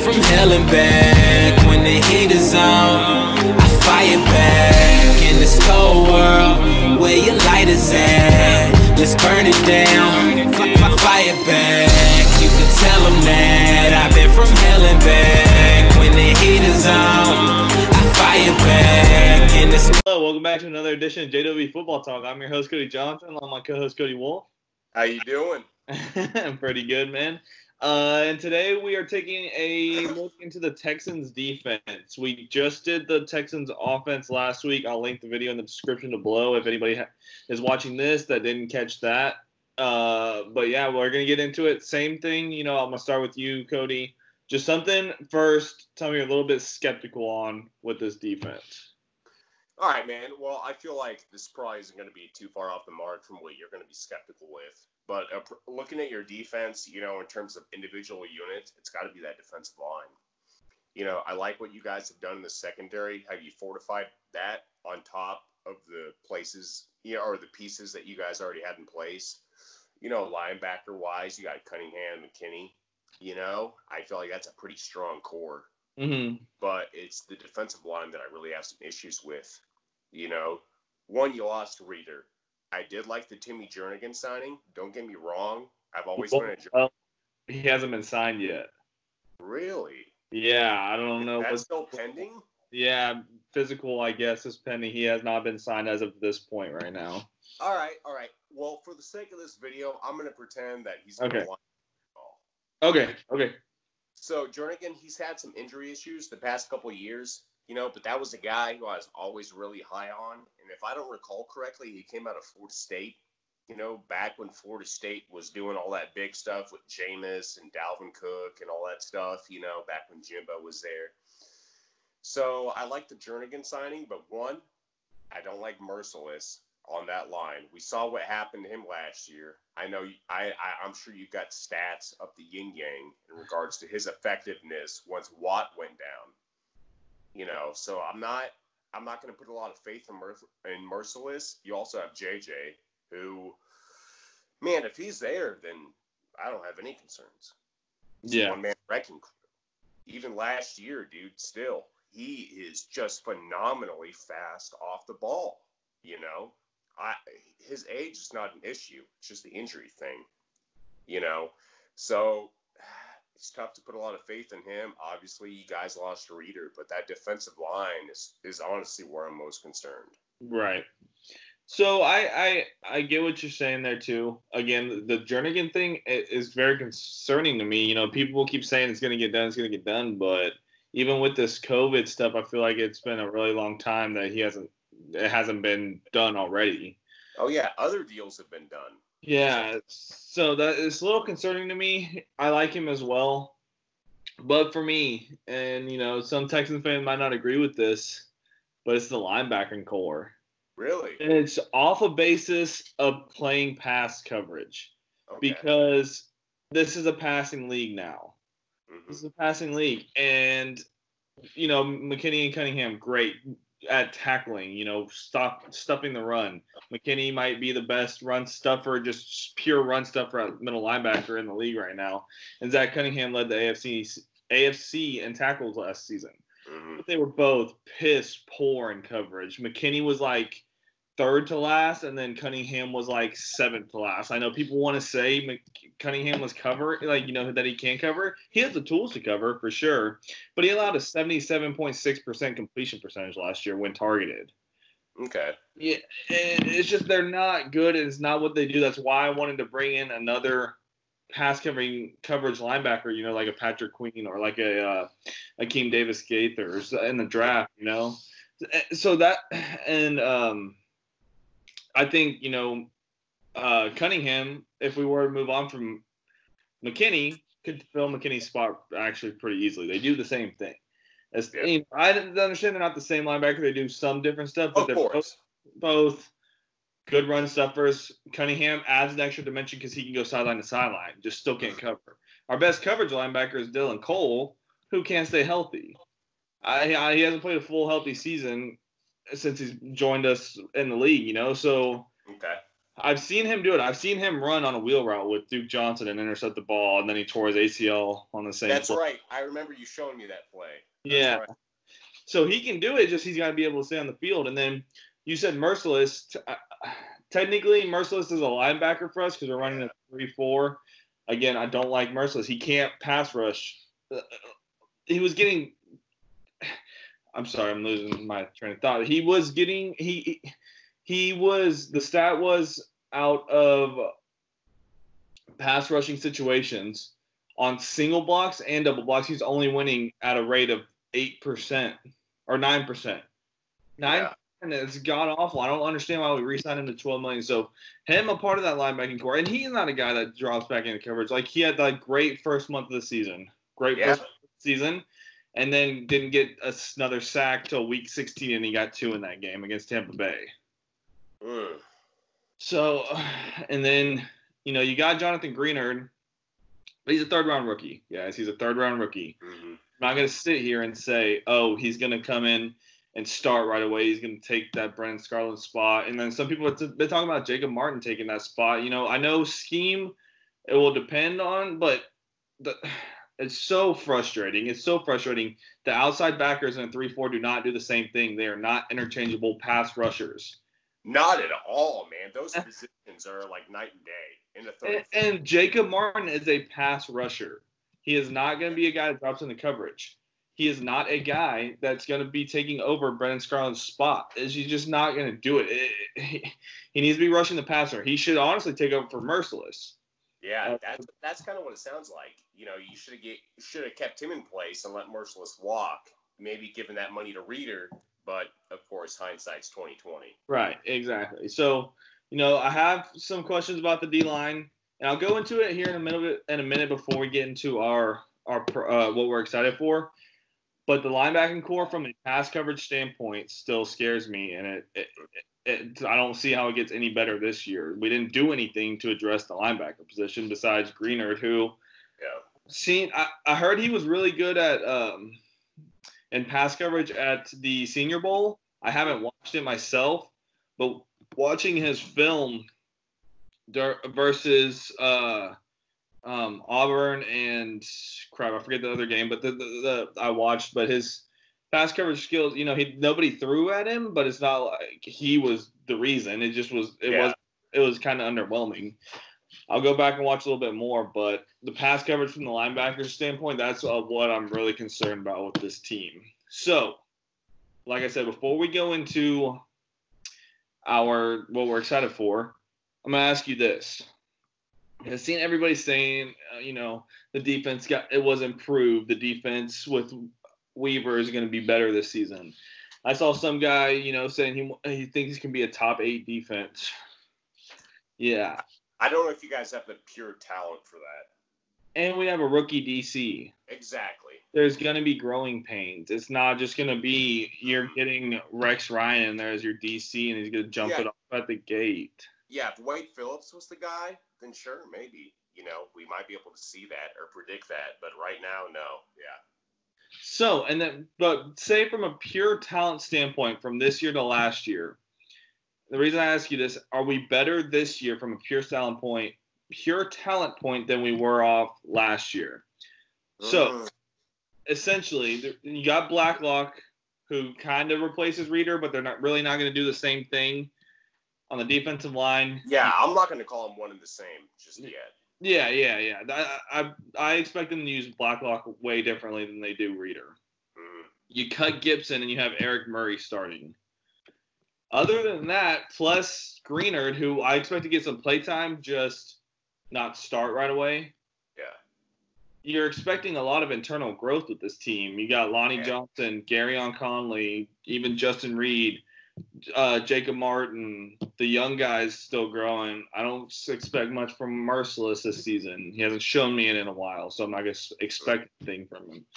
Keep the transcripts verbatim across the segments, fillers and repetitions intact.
from hell and back. When the heat is on, I fire back. In this cold world, where your light is at, let's burn it down, F fire back. You can tell them that I've been from hell and back. When the heat is on, I fire back. In this Hello, welcome back to another edition of J W Football Talk. I'm your host, Cody Johnson, along with my co-host, Cody Wolf. How you doing? I'm pretty good, man. Uh, and today we are taking a look into the Texans defense. We just did the Texans offense last week. I'll link the video in the description below if anybody ha- is watching this that didn't catch that. Uh, but yeah, we're going to get into it. Same thing, you know, I'm going to start with you, Cody. Just something first, tell me you're a little bit skeptical on with this defense. All right, man. Well, I feel like this probably isn't going to be too far off the mark from what you're going to be skeptical with. But uh, looking at your defense, you know, in terms of individual units, it's got to be that defensive line. You know, I like what you guys have done in the secondary. Have you fortified that on top of the places, you know, or the pieces that you guys already had in place? You know, linebacker-wise, you got Cunningham and McKinney. You know, I feel like that's a pretty strong core. Mm-hmm. But it's the defensive line that I really have some issues with. You know, one, you lost Reader. I did like the Timmy Jernigan signing. Don't get me wrong. I've always well, been a well, he hasn't been signed yet. Really? Yeah, I don't know. That's what's still pending? Yeah, physical, I guess, is pending. He has not been signed as of this point right now. All right, all right. Well, for the sake of this video, I'm going to pretend that he's going to Okay. line. Okay, okay. So, Jernigan, he's had some injury issues the past couple of years, you know, but that was a guy who I was always really high on. And if I don't recall correctly, he came out of Florida State, you know, back when Florida State was doing all that big stuff with Jameis and Dalvin Cook and all that stuff, you know, back when Jimbo was there. So, I like the Jernigan signing, but one, I don't like Merciless on that line. We saw what happened to him last year. I know, I, I, I'm sure you got stats up the yin-yang in regards to his effectiveness once Watt went down. You know, so I'm not, I'm not going to put a lot of faith in, Merc- in Merciless. You also have J J, who, man, if he's there, then I don't have any concerns. He's Yeah. a one-man wrecking crew. Even last year, dude, still, he is just phenomenally fast off the ball, you know? I, his age is not an issue. It's just the injury thing, you know. So it's tough to put a lot of faith in him. Obviously, you guys lost a Reader, but that defensive line is, is honestly where I'm most concerned. Right. So I, I I get what you're saying there too. Again, the Jernigan thing is very concerning to me. You know, people will keep saying it's going to get done, it's going to get done, but even with this COVID stuff, I feel like it's been a really long time that he hasn't. It hasn't been done already. Oh, yeah. Other deals have been done. Yeah. So that is a little concerning to me. I like him as well. But for me, and, you know, some Texans fans might not agree with this, but it's the linebacking core. Really? And it's off a basis of playing pass coverage. Okay. Because this is a passing league now. Mm-hmm. This is a passing league. And, you know, McKinney and Cunningham, great at tackling, you know, stop stuffing the run. McKinney might be the best run stuffer, just pure run stuffer at middle linebacker in the league right now. And Zach Cunningham led the A F C A F C in tackles last season. Mm-hmm. But they were both piss poor in coverage. McKinney was like third to last, and then Cunningham was like seventh to last. I know people want to say Mc- Cunningham was cover, like, you know, that he can cover. He has the tools to cover for sure, but he allowed a seventy-seven point six percent completion percentage last year when targeted. Okay. Yeah, and it's just they're not good, and it's not what they do. That's why I wanted to bring in another pass covering coverage linebacker, you know, like a Patrick Queen or like a uh, Akeem Davis Gaithers in the draft, you know. So that and um. I think, you know, uh, Cunningham, if we were to move on from McKinney, could fill McKinney's spot actually pretty easily. They do the same thing. As, Yeah. you know, I understand they're not the same linebacker. They do some different stuff, but Of they're course. both, both good run stuffers. Cunningham adds an extra dimension because he can go sideline to sideline, just still can't cover. Our best coverage linebacker is Dylan Cole, who can't stay healthy. I, I, he hasn't played a full healthy season since he's joined us in the league, you know, so Okay. I've seen him do it. I've seen him run on a wheel route with Duke Johnson and intercept the ball, and then he tore his A C L on the same That's play. right. I remember you showing me that play. That's yeah. right. So he can do it, just he's got to be able to stay on the field. And then you said Merciless. T- uh, technically, Merciless is a linebacker for us because we're running a three four. Again, I don't like Merciless. He can't pass rush. Uh, he was getting – I'm sorry, I'm losing my train of thought. He was getting – he he was – the stat was out of pass rushing situations on single blocks and double blocks. He's only winning at a rate of eight percent. Or nine percent. nine percent yeah. is god-awful. I don't understand why we re-signed him to twelve million dollars. So him a part of that linebacking core. And he's not a guy that drops back into coverage. Like, he had that great first month of the season. Great yeah. first month of the season. And then didn't get another sack till week sixteen, and he got two in that game against Tampa Bay. Mm. So, and then, you know, you got Jonathan Greenard. But he's a third-round rookie, guys. He's a third-round rookie. Mm-hmm. I'm not going to sit here and say, oh, he's going to come in and start right away. He's going to take that Brennan Scarlett spot. And then some people have been talking about Jacob Martin taking that spot. You know, I know scheme it will depend on, but the, it's so frustrating. It's so frustrating. The outside backers in a three four do not do the same thing. They are not interchangeable pass rushers. Not at all, man. Those positions are like night and day in the third. And, and Jacob Martin is a pass rusher. He is not going to be a guy that drops in the coverage. He is not a guy that's going to be taking over Brennan Scarlett's spot. He's just not going to do it. It, it. He needs to be rushing the passer. He should honestly take over for Merciless. Yeah, that's that's kind of what it sounds like. You know, you should have get should have kept him in place and let Merciless walk. Maybe given that money to Reader, but of course hindsight's twenty twenty. Right, exactly. So, you know, I have some questions about the D-line. And I'll go into it here in a minute. In a minute, before we get into our our uh, what we're excited for. But the linebacking core, from a pass coverage standpoint, still scares me, and it, it, it, it I don't see how it gets any better this year. We didn't do anything to address the linebacker position besides Greenard, who, yeah, seen I, I heard he was really good at um in pass coverage at the Senior Bowl. I haven't watched it myself, but watching his film versus uh, um, Auburn and crap, I forget the other game, but the, the, the I watched. But his pass coverage skills, you know, he nobody threw at him, but it's not like he was the reason. It just was. It yeah. was. It was kind of underwhelming. I'll go back and watch a little bit more, but the pass coverage from the linebacker standpoint, that's uh, what I'm really concerned about with this team. So, like I said, before we go into our what we're excited for, I'm going to ask you this. I've seen everybody saying, uh, you know, the defense got it was improved. The defense with Weaver is going to be better this season. I saw some guy, you know, saying he he thinks he can be a top eight defense. Yeah. I don't know if you guys have the pure talent for that. And we have a rookie D C. Exactly. There's going to be growing pains. It's not just going to be you're getting Rex Ryan in there as your D C and he's going to jump yeah. it off at the gate. Yeah, if Wade Phillips was the guy, then sure, maybe. You know, we might be able to see that or predict that. But right now, no. Yeah. So, and then, but say from a pure talent standpoint from this year to last year, the reason I ask you this, are we better this year from a pure talent point, pure talent point than we were off last year? So, mm. essentially, you got Blacklock, who kind of replaces Reader, but they're not really not going to do the same thing on the defensive line. Yeah, I'm not going to call them one and the same just yet. Yeah, yeah, yeah. I I, I expect them to use Blacklock way differently than they do Reader. Mm. You cut Gibson and you have Eric Murray starting. Other than that, plus Greenard, who I expect to get some playtime, just not start right away. Yeah. You're expecting a lot of internal growth with this team. You got Lonnie yeah. Johnson, Garyon Conley, even Justin Reed, uh, Jacob Martin. The young guys still growing. I don't expect much from Merciless this season. He hasn't shown me it in a while, so I'm not going to expect anything from him.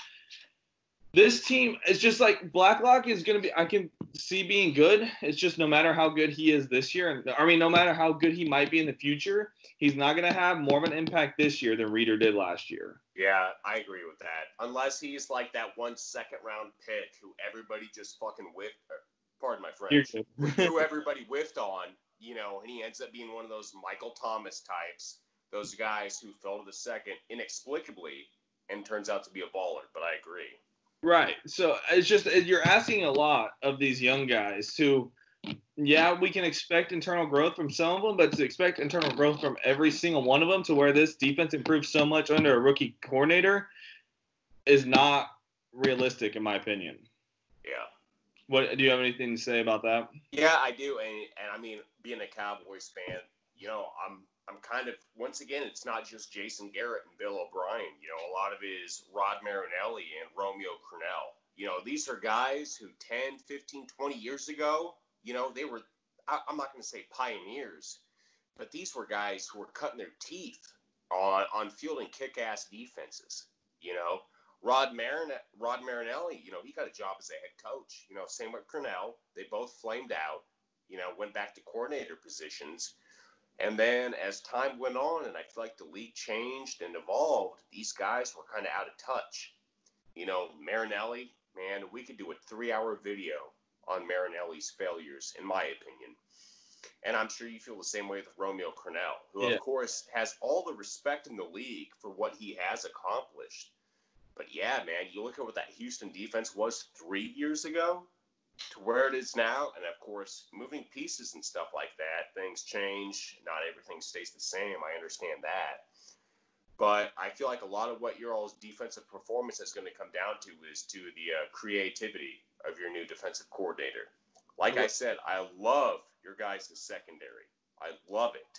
This team is just like Blacklock is going to be – I can see being good. It's just no matter how good he is this year, and I mean no matter how good he might be in the future, he's not going to have more of an impact this year than Reader did last year. Yeah, I agree with that. Unless he's like that one second-round pick who everybody just fucking whiffed – pardon my French – who everybody whiffed on you know, and he ends up being one of those Michael Thomas types, those guys who fell to the second inexplicably and turns out to be a baller. But I agree. Right. So it's just you're asking a lot of these young guys who, yeah, we can expect internal growth from some of them, but to expect internal growth from every single one of them to where this defense improves so much under a rookie coordinator is not realistic, in my opinion. Yeah. What do you have anything to say about that? Yeah, I do, and and I mean, being a Cowboys fan, you know, I'm I'm kind of once again, it's not just Jason Garrett and Bill O'Brien. You know, a lot of it is Rod Marinelli and Romeo Crennel. You know, these are guys who ten, fifteen, twenty years ago, you know, they were, I, I'm not going to say pioneers, but these were guys who were cutting their teeth on on fielding kick-ass defenses. You know, Rod Marin, Rod Marinelli, you know, he got a job as a head coach. You know, same with Crennel. They both flamed out, you know, went back to coordinator positions. And then as time went on and I feel like the league changed and evolved, these guys were kind of out of touch. You know, Marinelli, man, we could do a three-hour video on Marinelli's failures, in my opinion. And I'm sure you feel the same way with Romeo Crennel, who, Yeah. of course, has all the respect in the league for what he has accomplished. But, yeah, man, you look at what that Houston defense was three years ago to where it is now. And, of course, moving pieces and stuff like that, things change. Not everything stays the same. I understand that. But I feel like a lot of what your all's defensive performance is going to come down to is to the uh, creativity of your new defensive coordinator. Like I said, I love your guys' secondary. I love it.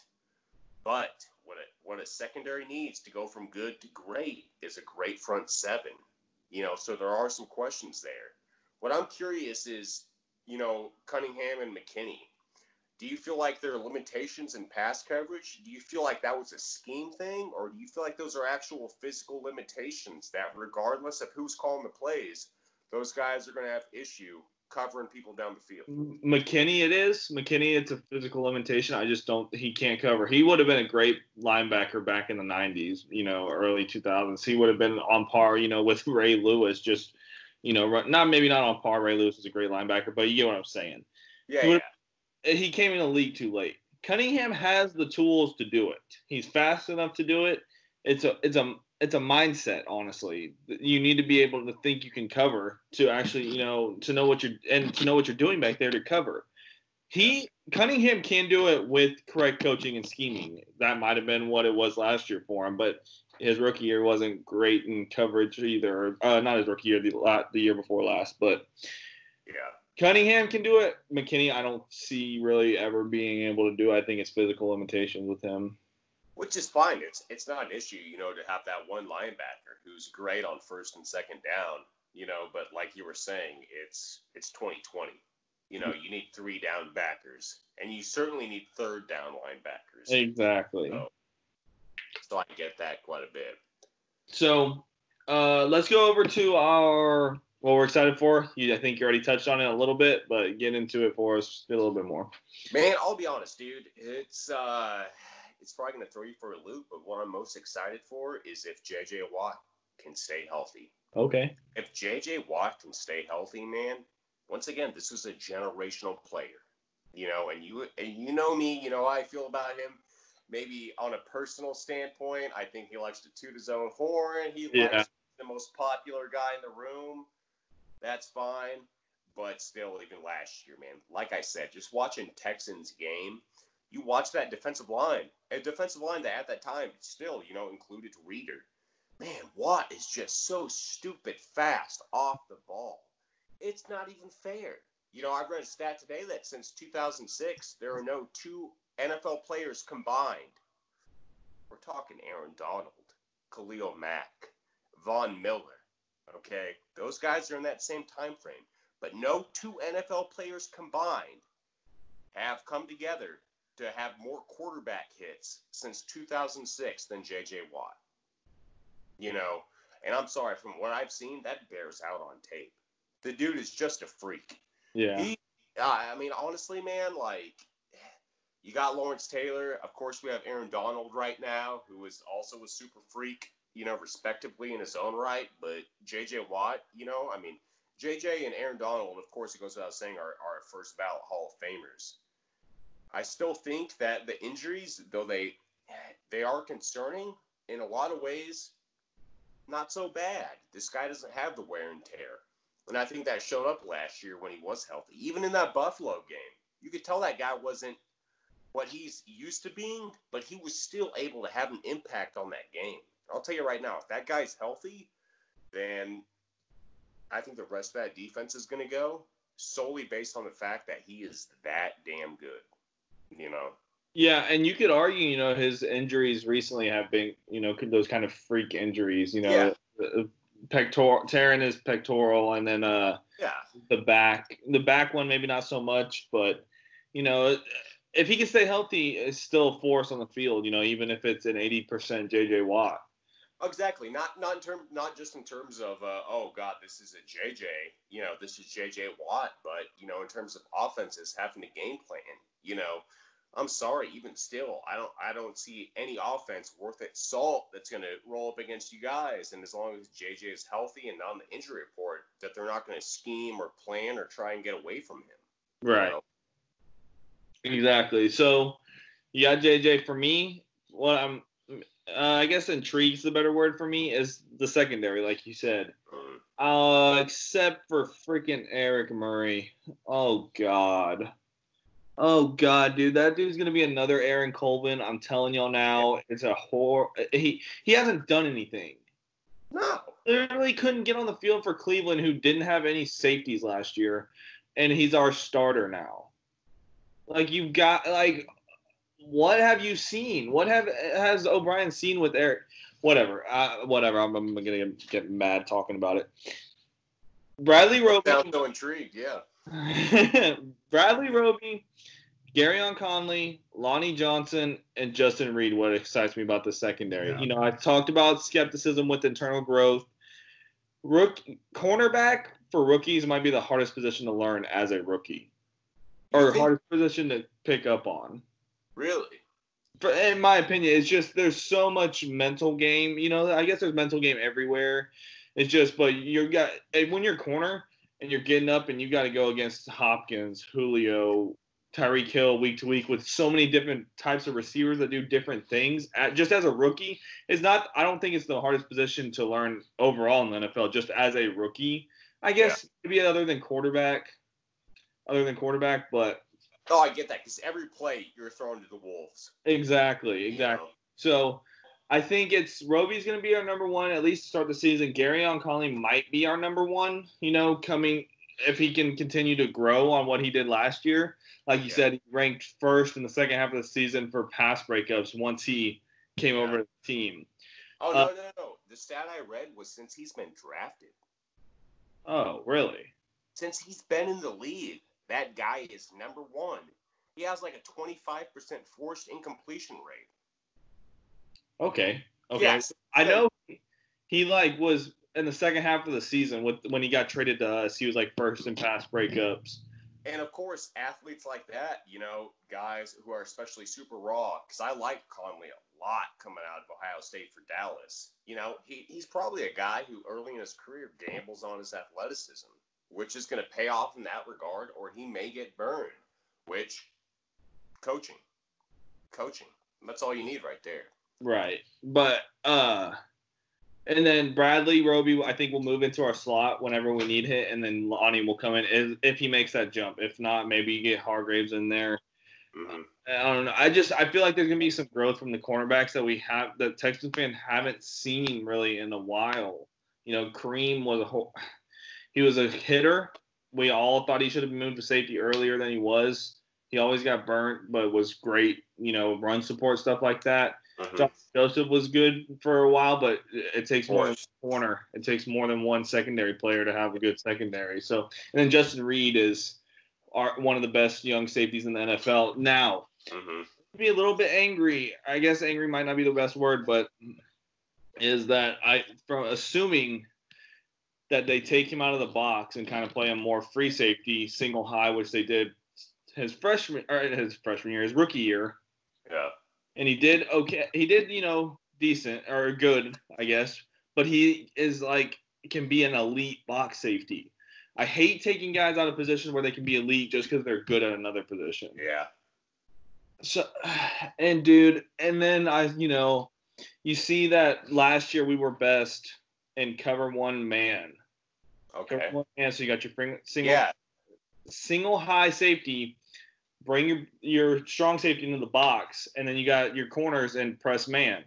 But what a, what a secondary needs to go from good to great is a great front seven. You know, so there are some questions there. What I'm curious is, you know, Cunningham and McKinney. Do you feel like there are limitations in pass coverage? Do you feel like that was a scheme thing? Or do you feel like those are actual physical limitations that regardless of who's calling the plays, those guys are going to have issue covering people down the field? McKinney, it is. McKinney, it's a physical limitation. I just don't – he can't cover. He would have been a great linebacker back in the nineties, you know, early two thousands. He would have been on par, you know, with Ray Lewis, just, you know, not maybe not on par. Ray Lewis is a great linebacker, but you get what I'm saying. Yeah, he yeah. He came in the league too late. Cunningham has the tools to do it. He's fast enough to do it. It's a it's a it's a mindset, honestly. You need to be able to think you can cover to actually, you know, to know what you're and to know what you're doing back there to cover. He Cunningham can do it with correct coaching and scheming. That might have been what it was last year for him, but his rookie year wasn't great in coverage either. Uh, not his rookie year, the the year before last, but Yeah. Cunningham can do it. McKinney, I don't see really ever being able to do it. I think it's physical limitations with him. Which is fine. It's it's not an issue, you know, to have that one linebacker who's great on first and second down, you know, but like you were saying, it's it's twenty twenty. You know, you need three down backers, and you certainly need third down linebackers. Exactly. So, so I get that quite a bit. So uh, let's go over to our what we're excited for. You, I think you already touched on it a little bit, but get into it for us a little bit more. Man, I'll be honest, dude. It's uh, it's probably going to throw you for a loop, but what I'm most excited for is if J J Watt can stay healthy. Okay. If J J Watt can stay healthy, man, once again, this is a generational player. You know, and you and you know me, you know how I feel about him. Maybe on a personal standpoint, I think he likes to toot his own horn. He Yeah. likes the most popular guy in the room. That's fine. But still, even last year, man, like I said, just watching Texans game, you watch that defensive line. A defensive line that at that time still, you know, included Reader. Man, Watt is just so stupid fast off the ball. It's not even fair. You know, I read a stat today that since two thousand six, there are no two N F L players combined. We're talking Aaron Donald, Khalil Mack, Von Miller. Okay, those guys are in that same time frame. But no two N F L players combined have come together to have more quarterback hits since two thousand six than J J Watt. You know, and I'm sorry, from what I've seen, that bears out on tape. The dude is just a freak. Yeah. He, uh, I mean, honestly, man, like, you got Lawrence Taylor. Of course, we have Aaron Donald right now, who is also a super freak, you know, respectively in his own right. But J J Watt, you know, I mean, J J and Aaron Donald, of course, it goes without saying, are, are first ballot Hall of Famers. I still think that the injuries, though they they are concerning in a lot of ways, not so bad. This guy doesn't have the wear and tear. And I think that showed up last year when he was healthy. Even in that Buffalo game, you could tell that guy wasn't what he's used to being, but he was still able to have an impact on that game. I'll tell you right now, if that guy's healthy, then I think the rest of that defense is going to go solely based on the fact that he is that damn good, you know? Yeah, and you could argue, you know, his injuries recently have been, you know, those kind of freak injuries, you know, yeah. pectoral, tearing his pectoral, and then uh, yeah, the back, the back one maybe not so much, but you know, if he can stay healthy, it's still a force on the field, you know, even if it's an eighty percent J J Watt. Exactly. Not not in term, not just in terms of uh, oh God, this is a J J, you know, this is J J Watt, but you know, in terms of offenses having a game plan, you know. I'm sorry, even still, I don't I don't see any offense worth its salt that's going to roll up against you guys. And as long as J J is healthy and not on the injury report, that they're not going to scheme or plan or try and get away from him. Right. You know? Exactly. So, you got J J. For me, what I'm, uh, I guess intrigue's the better word for me, is the secondary, like you said. Mm. Uh, except for freaking Eric Murray. Oh, God. Oh, God, dude. That dude's going to be another Aaron Colvin. I'm telling y'all now. It's a horror. He, he hasn't done anything. No. Literally couldn't get on the field for Cleveland, who didn't have any safeties last year, and he's our starter now. Like, you've got, like, what have you seen? What have has O'Brien seen with Eric? Whatever. Uh, whatever. I'm, I'm going to get mad talking about it. Bradley Roby. I'm so intrigued, yeah. Bradley Roby, Garyon Conley, Lonnie Johnson, and Justin Reed. What excites me about the secondary? Yeah. You know, I talked about skepticism with internal growth. Rook cornerback for rookies might be the hardest position to learn as a rookie, or think, hardest position to pick up on. Really? For, in my opinion, it's just there's so much mental game. You know, I guess there's mental game everywhere. It's just, but you got when you're corner. And you're getting up and you got to go against Hopkins, Julio, Tyreek Hill week to week with so many different types of receivers that do different things. At, just as a rookie, it's not. I don't think it's the hardest position to learn overall in the N F L. Just as a rookie, I guess yeah. maybe other than quarterback, other than quarterback, but. Oh, I get that because every play you're thrown to the wolves. Exactly, exactly. You know? So. I think it's Roby's going to be our number one, at least to start the season. Garyon Conley might be our number one, you know, coming if he can continue to grow on what he did last year. Like you yeah. said, he ranked first in the second half of the season for pass breakups once he came yeah. over to the team. Oh, uh, no, no, no. The stat I read was since he's been drafted. Oh, really? Since he's been in the league, that guy is number one. He has like a twenty-five percent forced incompletion rate. Okay. Okay. Yes. I know he, he like was in the second half of the season with when he got traded to us. He was like first in pass breakups. And of course, athletes like that, you know, guys who are especially super raw. Because I like Conley a lot coming out of Ohio State for Dallas. You know, he, he's probably a guy who early in his career gambles on his athleticism, which is going to pay off in that regard, or he may get burned. Which coaching, coaching. That's all you need right there. Right. But, uh, and then Bradley Roby, I think, will move into our slot whenever we need it, and then Lonnie will come in if, if he makes that jump. If not, maybe you get Hargraves in there. Mm-hmm. I don't know. I just I feel like there's gonna be some growth from the cornerbacks that we have that Texans fans haven't seen really in a while. You know, Kareem was a whole, he was a hitter. We all thought he should have moved to safety earlier than he was. He always got burnt, but was great. You know, run support stuff like that. Mm-hmm. Joseph was good for a while, but it takes more than one corner. It takes more than one secondary player to have a good secondary. So, and then Justin Reed is our, one of the best young safeties in the N F L. Now, mm-hmm. be a little bit angry. I guess angry might not be the best word, but is that I from assuming that they take him out of the box and kind of play him more free safety, single high, which they did his freshman or his freshman year, his rookie year. Yeah. And he did okay. He did, you know, decent or good, I guess. But he is like can be an elite box safety. I hate taking guys out of positions where they can be elite just because they're good at another position. Yeah. So, and dude, and then I, you know, you see that last year we were best in cover one man. Okay. Cover one man, so you got your single, Yeah. single high safety, bring your your strong safety into the box, and then you got your corners and press man.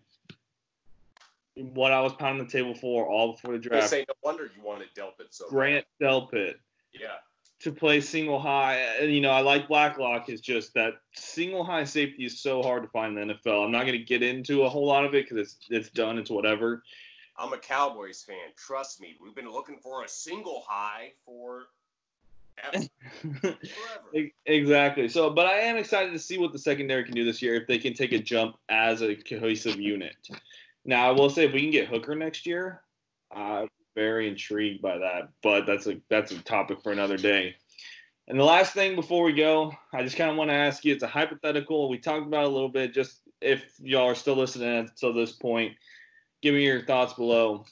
What I was pounding the table for all before the draft. Say no wonder you wanted Delpit so Grant bad. Delpit. Yeah. To play single high, and you know, I like Blacklock. Is just that single high safety is so hard to find in the N F L. I'm not going to get into a whole lot of it because it's it's done. It's whatever. I'm a Cowboys fan. Trust me, we've been looking for a single high for forever. Exactly. So, but I am excited to see what the secondary can do this year if they can take a jump as a cohesive unit. Now, I will say if we can get Hooker next year, I'm very intrigued by that. But that's a that's a topic for another day. And the last thing before we go, I just kind of want to ask you. It's a hypothetical. We talked about it a little bit. Just if y'all are still listening until this point, give me your thoughts below.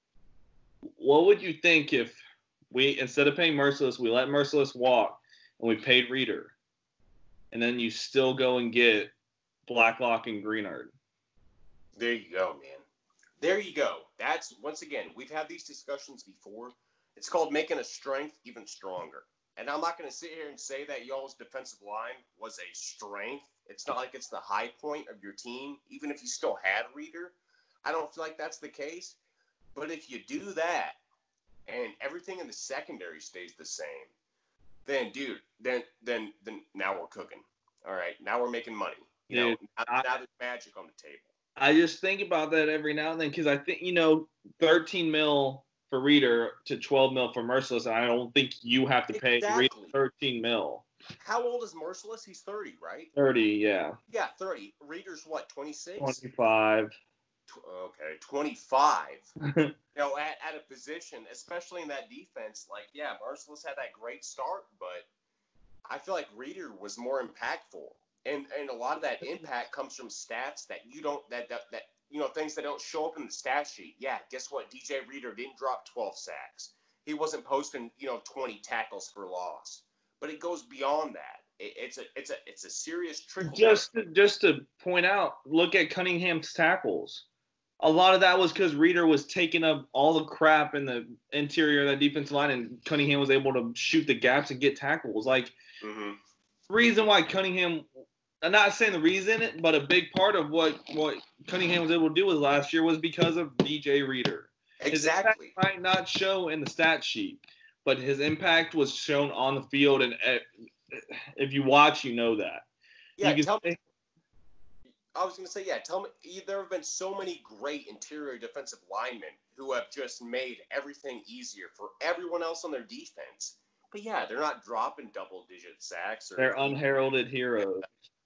What would you think if we, instead of paying Merciless, we let Merciless walk and we paid Reader, and then you still go and get Blacklock and Greenard? There you go, man. There you go. That's, once again, we've had these discussions before. It's called making a strength even stronger. And I'm not going to sit here and say that y'all's defensive line was a strength. It's not like it's the high point of your team, even if you still had Reader. I don't feel like that's the case. But if you do that and everything in the secondary stays the same, then, dude, then then then now we're cooking. All right, now we're making money. You Dude, know, now, I, now there's magic on the table. I just think about that every now and then because I think, you know, thirteen mil for Reader to twelve mil for Merciless, and I don't think you have to pay Exactly. Reader thirteen mil. How old is Merciless? He's thirty, right? thirty, yeah. Yeah, thirty. Reader's what, twenty-six? twenty-five. Okay, twenty-five. You know, at, at a position, especially in that defense, like, yeah, Merciless had that great start, but I feel like Reader was more impactful. And and a lot of that impact comes from stats that you don't, that, that, that you know, things that don't show up in the stat sheet. Yeah, guess what? D J Reader didn't drop twelve sacks. He wasn't posting, you know, twenty tackles for loss. But it goes beyond that. It, it's a it's a it's a serious trickle. Just to, just to point out, look at Cunningham's tackles. A lot of that was because Reader was taking up all the crap in the interior of that defensive line, and Cunningham was able to shoot the gaps and get tackles. Like, mm-hmm. reason why Cunningham, I'm not saying the reason, but a big part of what, what Cunningham was able to do with last year was because of D J Reader. Exactly. His impact might not show in the stat sheet, but his impact was shown on the field, and if you watch, you know that. Yeah, you tell me. I was going to say, yeah, tell me, there have been so many great interior defensive linemen who have just made everything easier for everyone else on their defense. But, yeah, they're not dropping double-digit sacks. Or they're unheralded heroes.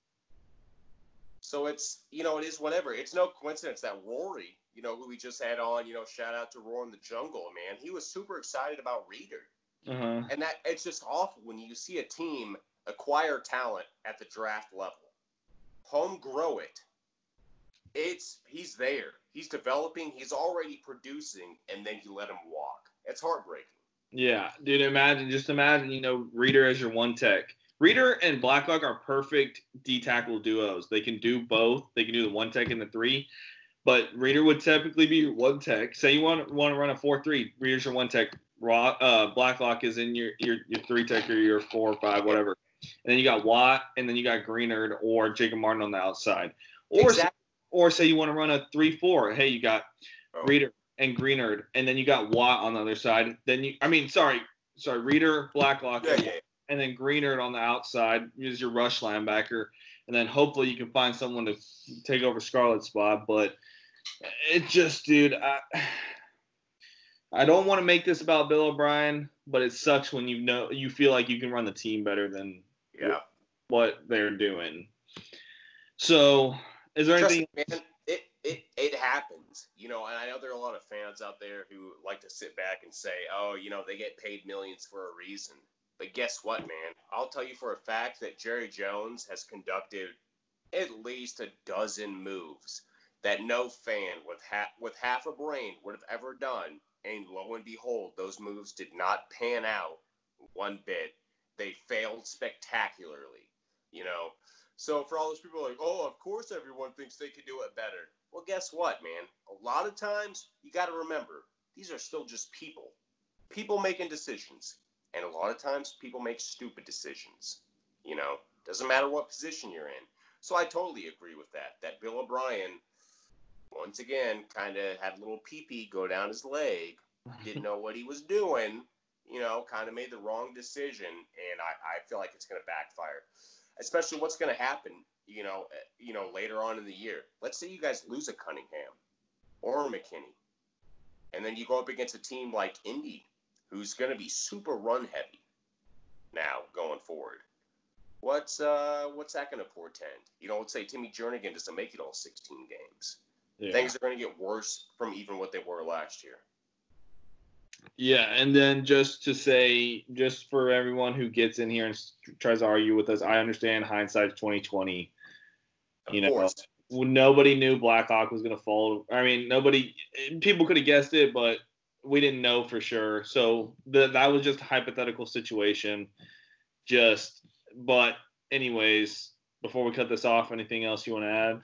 So it's, you know, it is whatever. It's no coincidence that Rory, you know, who we just had on, you know, shout out to Roar in the Jungle, man. He was super excited about Reader. Uh-huh. And that it's just awful when you see a team acquire talent at the draft level. Home grow it. It's he's there. He's developing. He's already producing, and then you let him walk. It's heartbreaking. Yeah, dude. Imagine, just imagine, you know, Reader as your one tech. Reader and Blacklock are perfect D tackle duos. They can do both. They can do the one tech and the three. But Reader would typically be your one tech. Say you want want to run a four three. Reader's your one tech. Raw, uh, Blacklock is in your your your three tech or your four or five, whatever. And then you got Watt, and then you got Greenard or Jacob Martin on the outside. Or, exactly. or say you want to run a three four. Hey, you got oh. Reader and Greenard, and then you got Watt on the other side. Then you, I mean, sorry, sorry, Reader, Blacklock, yeah, and, yeah. and then Greenard on the outside is your rush linebacker. And then hopefully you can find someone to take over Scarlett's spot. But it just, dude, I, I don't want to make this about Bill O'Brien, but it sucks when you know you feel like you can run the team better than yeah. what they're doing. So, is there Trust anything? Me, man, it, it it happens, you know. And I know there are a lot of fans out there who like to sit back and say, "Oh, you know, they get paid millions for a reason." But guess what, man? I'll tell you for a fact that Jerry Jones has conducted at least a dozen moves that no fan with ha- with half a brain would have ever done. And lo and behold, those moves did not pan out one bit. They failed spectacularly, you know. So for all those people like, oh, of course everyone thinks they could do it better. Well, guess what, man? A lot of times you got to remember these are still just people. People making decisions. And a lot of times people make stupid decisions. You know, doesn't matter what position you're in. So I totally agree with that. That Bill O'Brien, once again, kind of had a little pee-pee go down his leg. Didn't know what he was doing. You know, kind of made the wrong decision. And I, I feel like it's going to backfire. Especially what's going to happen, you know, you know, later on in the year. Let's say you guys lose a Cunningham or a McKinney. And then you go up against a team like Indy, who's going to be super run heavy now going forward. What's uh what's that going to portend? You know, let's say Timmy Jernigan doesn't make it all sixteen games. Yeah. Things are going to get worse from even what they were last year. Yeah, and then just to say, just for everyone who gets in here and tries to argue with us, I understand hindsight's twenty twenty. Of you know, course. Nobody knew Blackhawk was going to fall. I mean, nobody, people could have guessed it, but we didn't know for sure. So the, that was just a hypothetical situation. Just, but anyways, before we cut this off, anything else you want to add?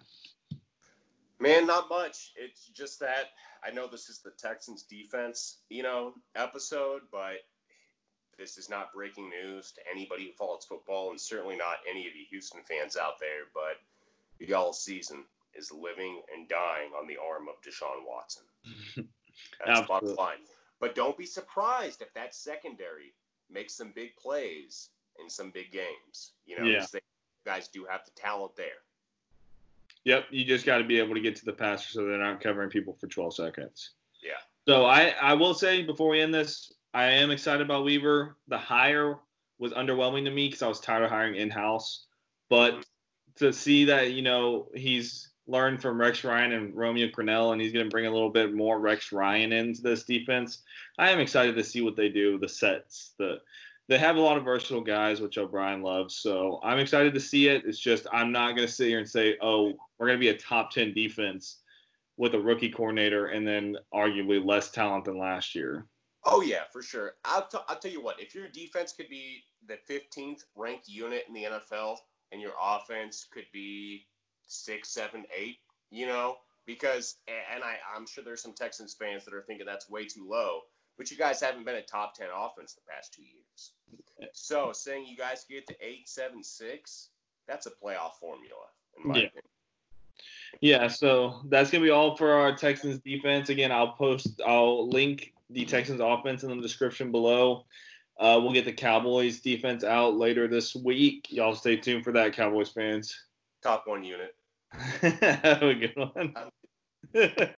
Man, not much. It's just that I know this is the Texans defense, you know, episode, but this is not breaking news to anybody who follows football, and certainly not any of you Houston fans out there. But y'all's season is living and dying on the arm of Deshaun Watson. That's bottom line. But don't be surprised if that secondary makes some big plays in some big games. You know, yeah. They, guys do have the talent there. Yep, you just got to be able to get to the passer so they're not covering people for twelve seconds. Yeah. So I, I will say before we end this, I am excited about Weaver. The hire was underwhelming to me because I was tired of hiring in-house. But mm-hmm. to see that, you know, he's learned from Rex Ryan and Romeo Crennel, and he's going to bring a little bit more Rex Ryan into this defense, I am excited to see what they do, the sets, the – they have a lot of versatile guys, which O'Brien loves. So I'm excited to see it. It's just I'm not going to sit here and say, oh, we're going to be a top ten defense with a rookie coordinator and then arguably less talent than last year. Oh, yeah, for sure. I'll, t- I'll tell you what. If your defense could be the fifteenth ranked unit in the N F L and your offense could be six, seven, eight, you know, because – and I, I'm sure there's some Texans fans that are thinking that's way too low. But you guys haven't been a top ten offense the past two years. So saying you guys get to eight, seven, six, that's a playoff formula, in my yeah. opinion. Yeah, so that's going to be all for our Texans defense. Again, I'll post, I'll link the Texans offense in the description below. Uh, we'll get the Cowboys defense out later this week. Y'all stay tuned for that, Cowboys fans. Top one unit. Have a good one.